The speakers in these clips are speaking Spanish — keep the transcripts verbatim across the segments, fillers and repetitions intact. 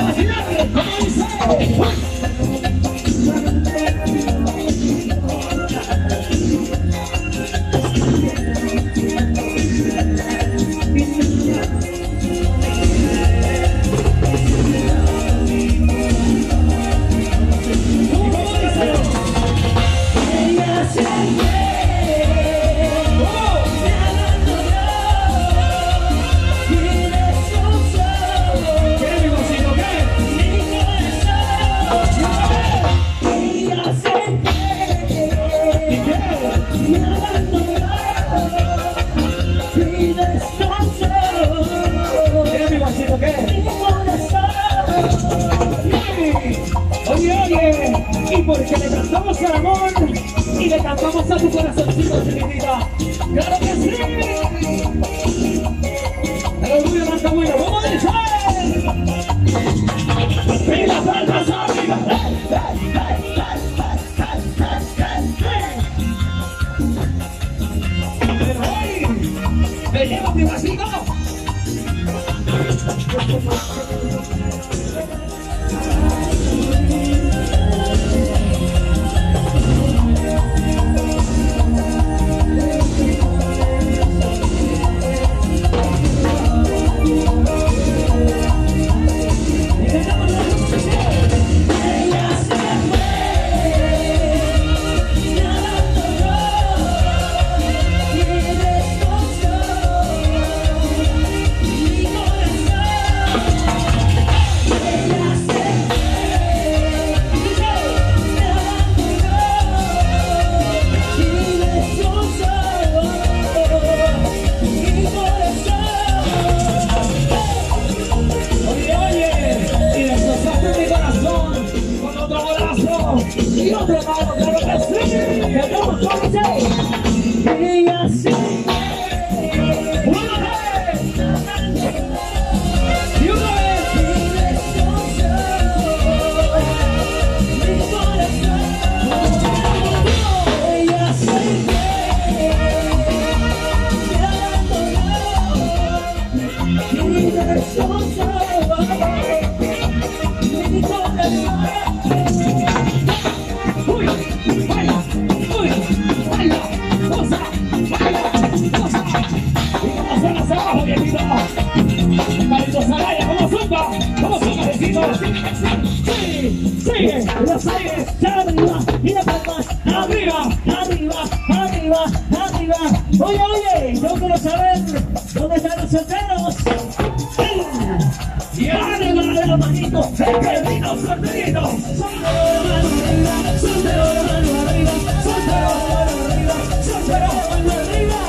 vacilar, como dice. Y porque le cantamos al amor y le cantamos a tu corazoncito, chiquitita. ¡Claro que sí! El orgullo no está bueno. ¡Vamos a decir! ¡Y las palmas arriba! ¡Pero hoy! ¡Me llevo mi vasito! Y otro lado, claro que sí. Cantamos con usted. Y así. Una vez. Y una vez. Mi corazón. Ella se fue. Me abandonó. Mi destrozó. Mi corazón. Sigue, los aires, arriba, y las palmas, arriba, arriba, arriba, arriba. Oye, oye, yo quiero saber dónde están los solteros. Y arriba de los manitos, el que vino solterito. Soltero de mano arriba, soltero de mano arriba, soltero de mano arriba, soltero de mano arriba.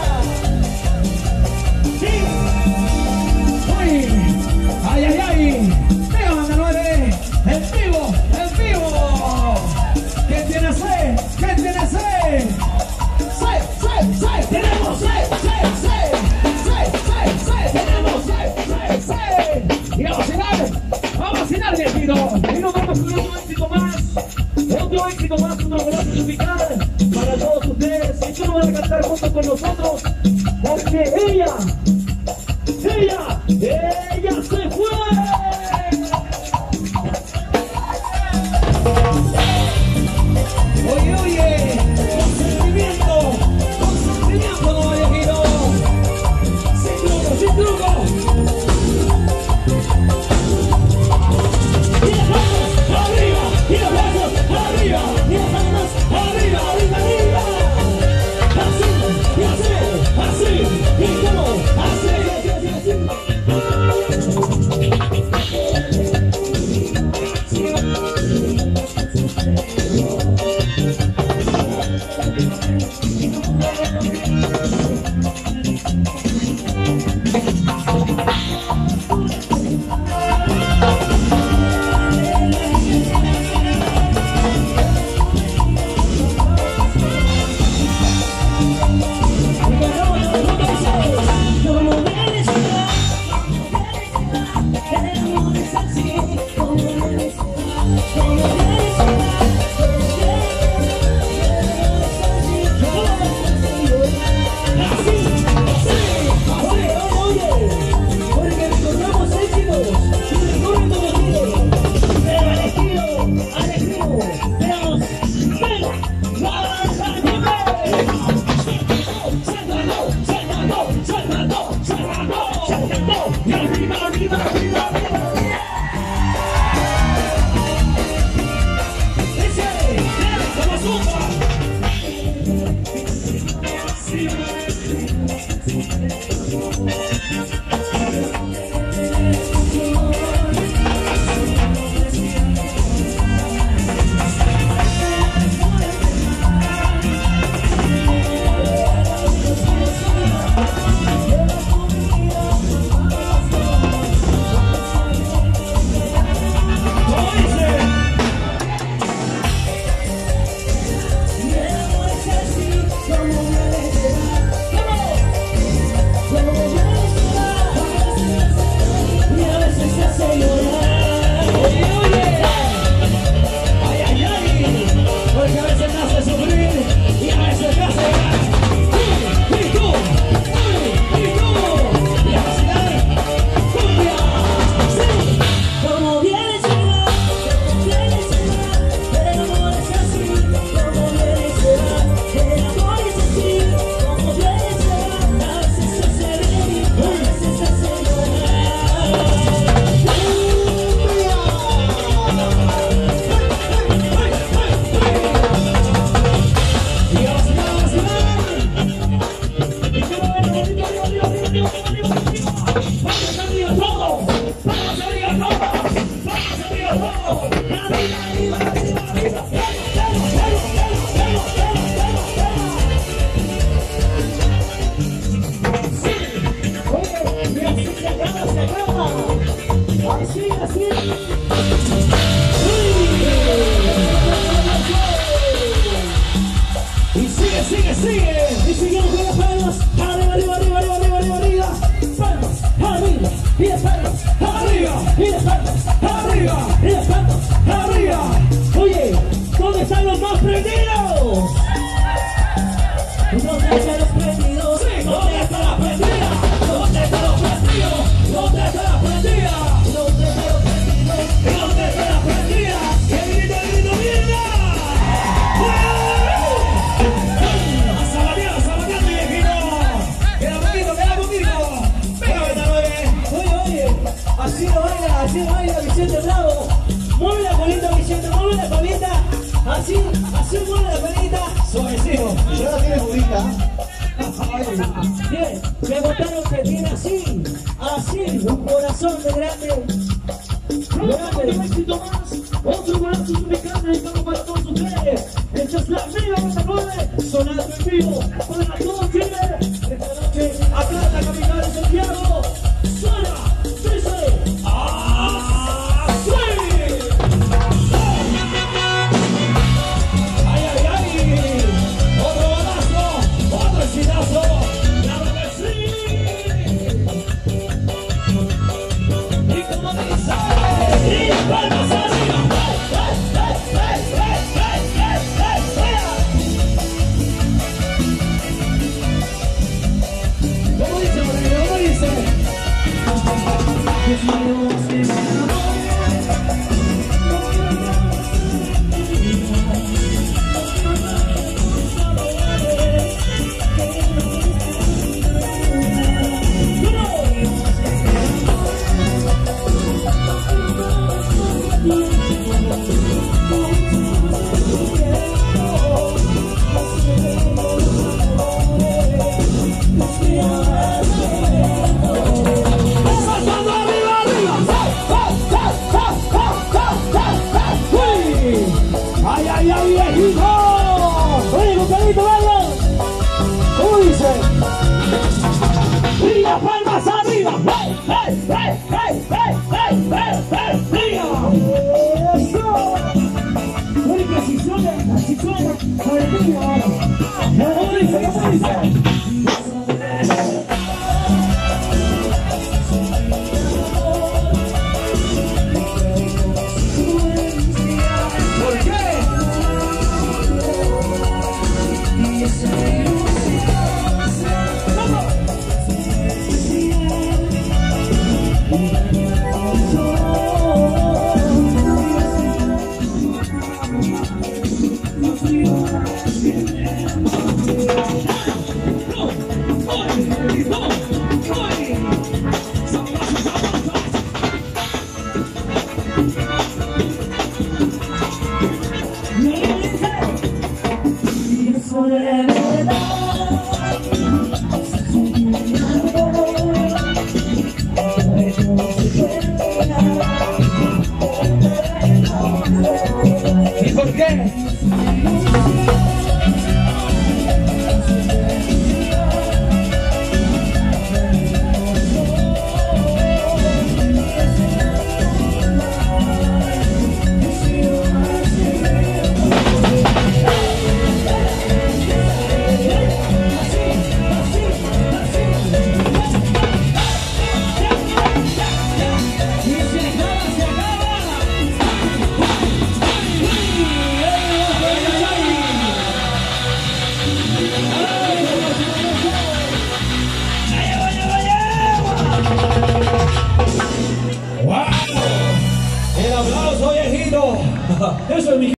Sí. Uy, ay, ay, ay. Venga, Manuel, en vivo, en vivo. ¿Quién tiene sed? ¿Quién tiene sed? Sed, sed, sed. Tenemos sed, sed, sed. Sed, sed, sed. Tenemos sed, sed, sed. Y a vacilar, a vacilar, viejito. Y nos vamos con otro éxito más. Otro éxito más, un abrazo musical para todos ustedes. Y solo van a cantar junto con nosotros. Porque ella, ella, ella se fue. Oye, oye, consentimiento, consentimiento, no viejito. Sin truco, sin truco. Y las manos arriba, y las manos arriba, y las manos arriba, arriba, arriba. Así, y así, así, y como, así, así, así, así. arriba, y las palmas arriba. Oye, ¿dónde están los más prendidos? ¿Dónde están los prendidos? Sí, ¿Dónde está la prendida? ¿Dónde está los prendidos? ¿Dónde está la prendida? ¿Dónde está los prendidos? ¿Dónde está la prendida? ¡Que grito, grito, mierda! ¡Sabateando, sabateando, viejito! ¡Queda poquito, queda poquito! ¡Venga, Betanueve! Oye, oye, así lo baila, así lo baila Vicente Bravo. Mueve la colita, Vicente, mueve la colita. Así, así mueve la colita. Suavecito. Ya la tiene bonita. Bien, me contaron que tiene así, así, un corazón de grande. Grande. Un éxito más, otro golazo ubicado dedicado para todos ustedes. Esta es la Mega Betanueve, sonando en vivo para todo Chile. Esta noche, acá en la capital de Santiago, suena, dice, ¡así! ¡Ay, ay, ay! ¡Otro golazo! ¡Otro exitazo! ¡Claro que sí! ¡Y como dice! ¡Y las palmas arriba! ¡Hey, hey, hey, hey, hey, hey, hey, hey! ¿Cómo dice, Moreno? ¿Cómo dice? ¡Saltando arriba, arriba! ¡Hey, hey, hey, hey, hey, hey, hey, hey! ¡Ay, ay, ay, viejito! Oye, compadrito, vaya. ¿Cómo dice? ¡Y las palmas arriba! ¡Hey, hey, hey, hey, hey, hey, hey, hey, hey! ¡Eso! Oye, que así suena, así suena. Alegría. ¿Cómo dice? ¿Cómo dice? ¿Por qué? ¿Y por qué? ¡Wow! El aplauso, viejito. Eso es mi